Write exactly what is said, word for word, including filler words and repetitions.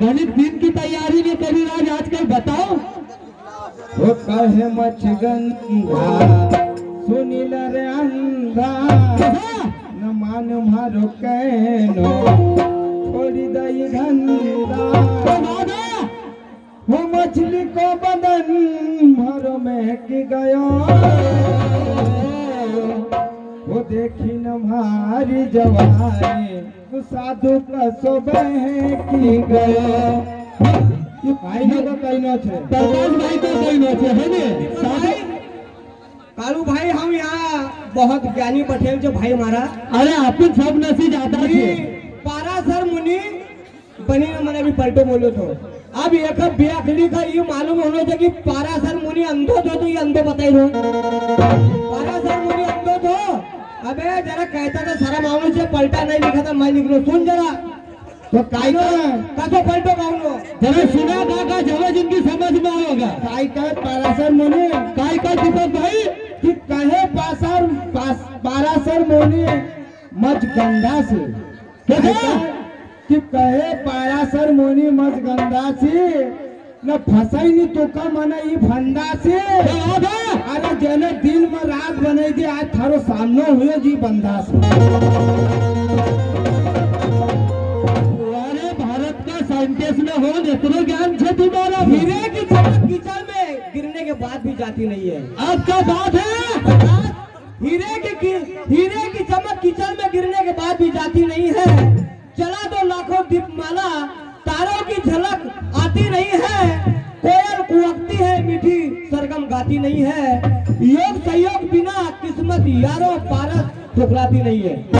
गणित दिन की तैयारी में कविराज आजकल बताओ। वो कहे मच्छगंधा सुनील रे अंधा न मान मारो कहनो छोड़ी दई धंधा। वो मछली को बदन भर में की गयो वो देखी न मारी जवानी तो साधु का सोबह की गयो। भाई ने तो कहना छे प्रकाश भाई तो कहना छे है ने साधु कालू भाई हम यहाँ बहुत ज्ञानी बैठे जो भाई हमारा। अरे अपन सब नसी जाता है पारासर मुनि बनी ने मैंने अभी पलटो बोलो तो अब एक बेअकली का ये मालूम होना चाहिए कि पारासर मुनि अंधो तो तो ये अंधो बताई दो पारासर मुनि अंधो तो। अबे जरा कहता तो सारा मामूल से पलटा नहीं लिखा था मैं निकलो सुन जरा तो काय का तो पलटो मामलो जरा सुना का का जवाब जिनकी समझ में आएगा। काय का पारासर मुनि काय का दीपक भाई कि कहे पासर पास पारासर मुनि मच गंगा से कैसा कि कहे पारासर मुनि मच गंगा से न फसाई नहीं तो का मना ये फंदा से। अरे जने दिल में रात बने दे आज थारो सामने हुए जी बंदा से। अरे भारत का साइंटिस्ट में हो इतना ज्ञान है तुम्हारा। हीरे की चमक कीचड़ में गिरने के बाद भी जाती नहीं है। अब क्या बात है। हीरे की हीरे की चमक कीचड़ में गिरने के बाद भी जाती नहीं है। चला दो लाखों दीपमाला तारों की झलक आती नहीं है। कोयल कुहकती है मीठी सरगम गाती नहीं है। योग सहयोग बिना किस्मत यारों पारस ठुकराती नहीं है।